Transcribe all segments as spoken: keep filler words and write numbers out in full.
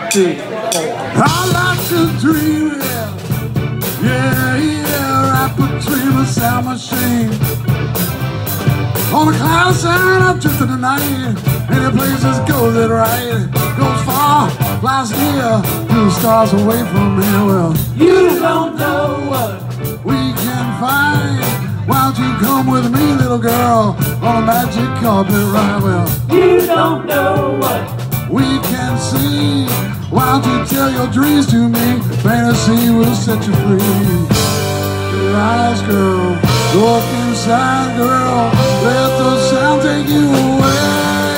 three, four. I like to dream, yeah, yeah, yeah. I put dream a sound machine on the cloud side. I'm drifting tonight. Any places goes it right. Goes far, flies near, two stars away from here. Well, You don't know what we can find. Why don't you come with me, little girl, on a magic carpet ride? Well, you don't know what we can see. Why don't you tell your dreams to me? Fantasy will set you free. Your eyes, girl, look inside, girl. Let the sound take you away.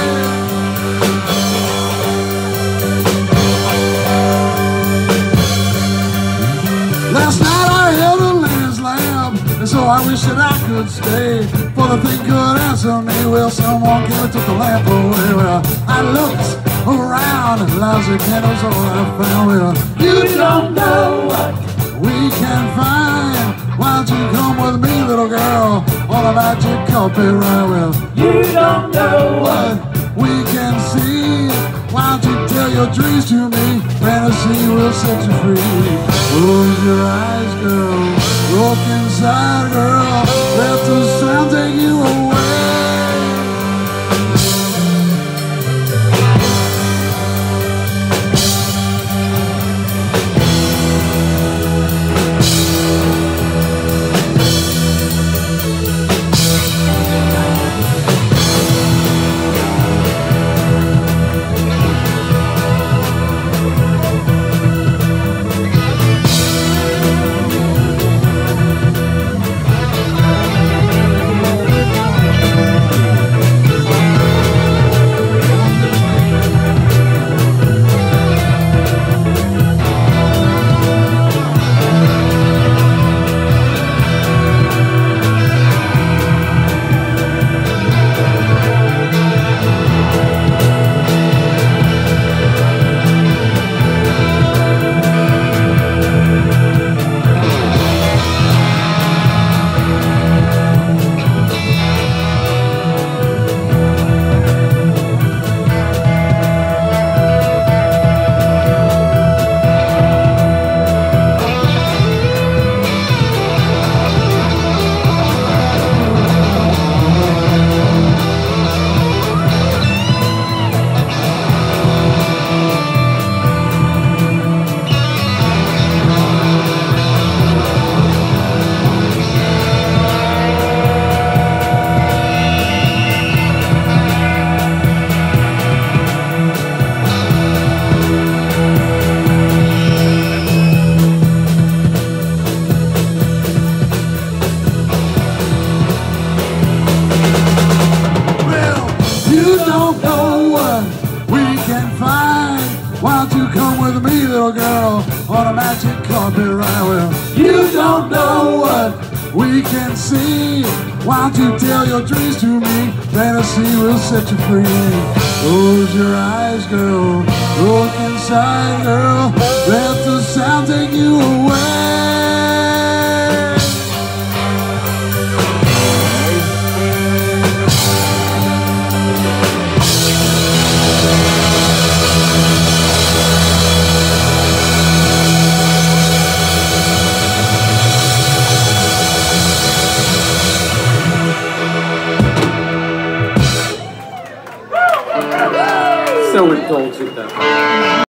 Last night I held a lady's lamp, and so I wish that I could stay, for the thing could answer me. Well, someone came and took the lamp away. Well, I looked around, lousy candles all I found. Well, you don't know what we can find. Why don't you come with me, little girl, on a magic carpet ride? Well, you don't know what what we can see. Why don't you tell your dreams to me? Fantasy will set you free. Close your eyes, girl. Look inside, girl. Let the sound take you away. Why don't you come with me, little girl, on a magic carpet ride? Well, you don't know what we can see. Why don't you tell your dreams to me? Fantasy will set you free. Close your eyes, girl. Look inside, girl. Let the sound take you away. So indulgent though.